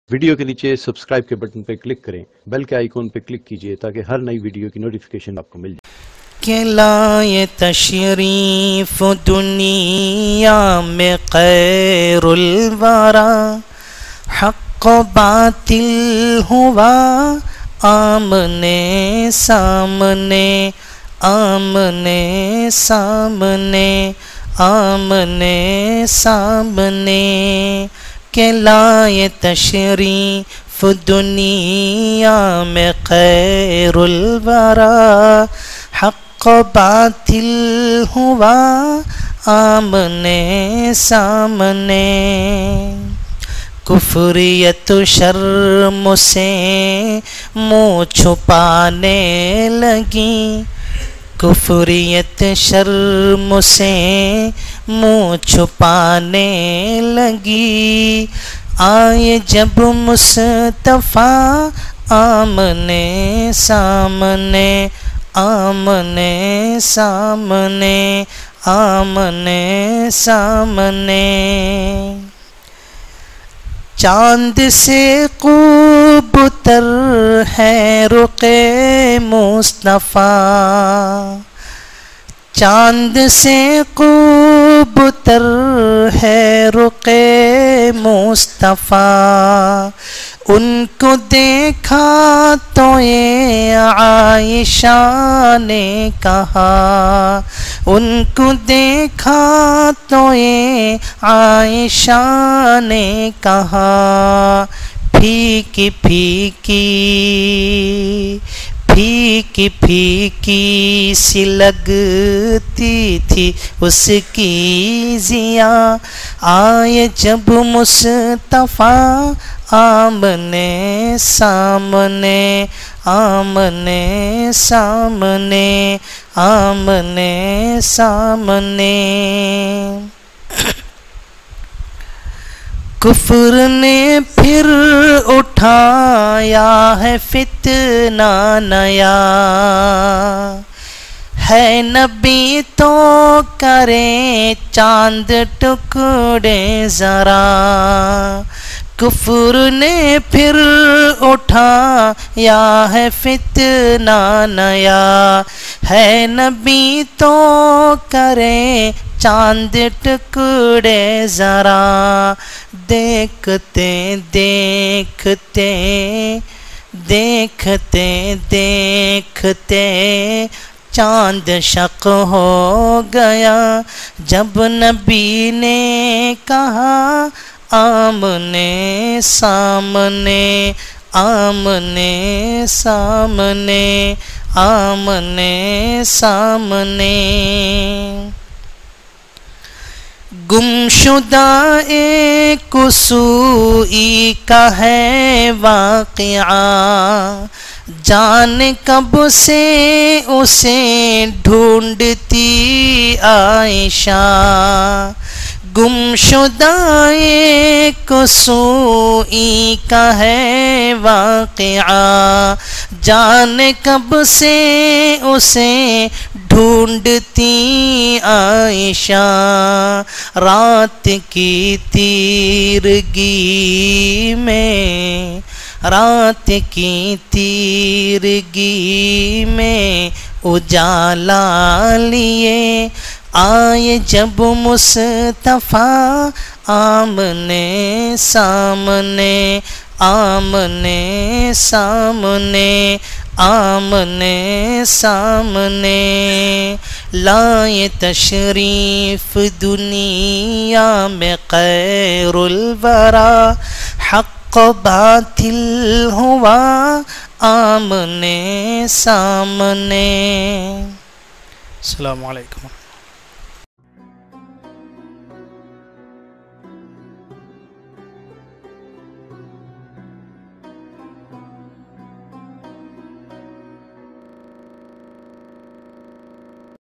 Video کے نیچے subscribe کے بٹن پہ کلک کریں، بیل کے آئیکن پہ کلک کیجئے تاکہ ہر نئی ویڈیو کی نوٹیفیکیشن آپ کو مل جائے۔ کہ لائے تشریف دنیا میں خیر الورا، حق و باطل ہوا آمنے سامنے، آمنے سامنے، آمنے سامنے۔ کہ لائے تشریف دنیا میں خیر الورا، حق و باطل ہوا آمنے سامنے۔ کفریت شرم سے منہ چھپانے لگی، کفریت شرم سے منہ چھپانے لگی۔ آئے جب مصطفیٰ آمنے سامنے، آمنے سامنے، آمنے سامنے۔ چاند سے خوب تر ہے رخ مصطفیٰ، چاند سے خوب تر ہے رخ مصطفیٰ۔ ان کو دیکھا تو یہ عائشہ نے کہا، ان کو دیکھا تو یہ عائشہ نے کہا، پھیکی پھیکی پھیکی پھیکی سی لگتی تھی اس کی ضیا۔ آئے جب مصطفیٰ آمنے سامنے، آمنے سامنے، آمنے سامنے۔ کفر نے پھر اٹھایا ہے فتنہ نیا، ہے نبی تو کریں چاند ٹکڑے ذرا۔ کفر نے پھر اٹھایا ہے فتنہ نیا، ہے نبی تو کریں چاند ٹکڑے ذرا۔ دیکھتے دیکھتے دیکھتے دیکھتے چاند شق ہو گیا، جب نبی نے کہا آمنے سامنے، آمنے سامنے، آمنے سامنے۔ گمشدہ ایک سوئی کا ہے واقعہ، جان کب سے اسے ڈھونڈتی عائشہ۔ گمشدہ ایک سوئی کا ہے واقعہ، جان کب سے اسے ڈھونڈتی عائشہ۔ رات کی تیرگی میں، رات کی تیرگی میں اجالا لیے آئے جب مصطفیٰ آمنے سامنے، آمنے سامنے، آمنے سامنے۔ لائے تشریف دنیا میں خیر الورا، حق و باطل ہوا آمنے سامنے۔ السلام علیکم۔